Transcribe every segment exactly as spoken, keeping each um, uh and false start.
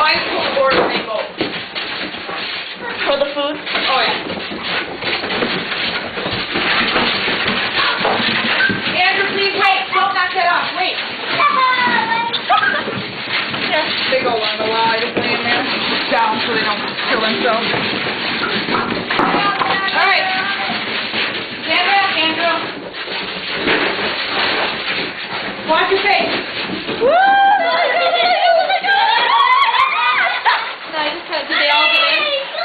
always pull the board when they go. For the food? Oh, yeah. Andrew, please wait. Don't knock that off. Wait. Yeah. They go on the wall. I just lay them there down so they don't kill themselves. All right. Stand back, Andrew. Watch your face. Woo! No, I just had, did they all get in?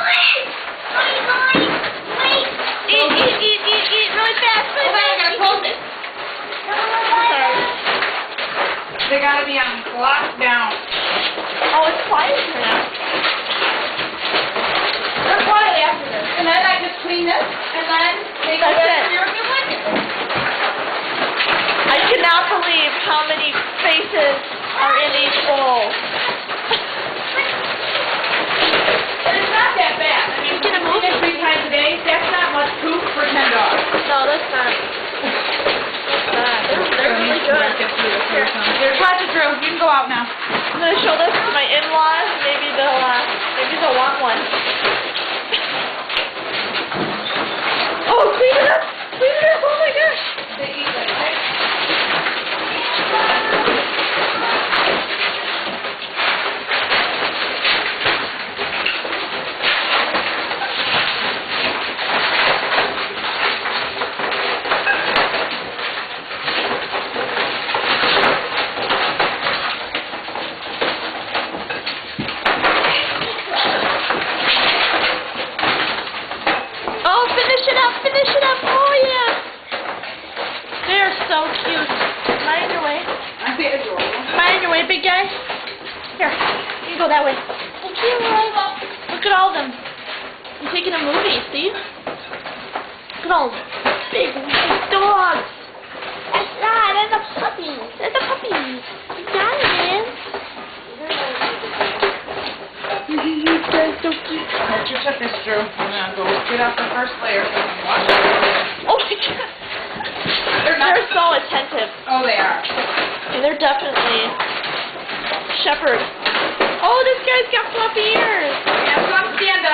Eat, eat, eat, eat, eat, really fast, really fast. I gotta close it. I'm sorry. They gotta be on lockdown. Oh, it's quiet here now. They're quiet after this. And then I just clean this, and then they go That's back it. to your blanket. I cannot believe how many faces are in each bowl. And it's not that bad. I mean, Get a clean it three times a day. That's not much poop for ten dogs. No, that's not. That's not. They're, they're really good. Here. There's lots of Drew. You can go out now. I'm gonna show this to my in-laws. Maybe they'll, uh, maybe they'll want one. Oh, clean it up! Clean it up! Oh my gosh! They eat like that. Oh, finish it up! Finish it up! Oh yeah! They're so cute. Mind your way. Aren't they adorable? Mind your way, big guy. Here, you go that way. Thank you. Look at all of them. I'm taking a movie, see? Look at all big white dogs. That's right, that's a puppy. That's a puppy. You got it, man. That's so cute. Hold your tip, Miss Drew. I'm gonna go get off the first layer so I can watch it. Oh my god. They're not. They're so attentive. Oh, they are. And they're definitely shepherds. Oh, this guy's got fluffy ears. Yeah, come stand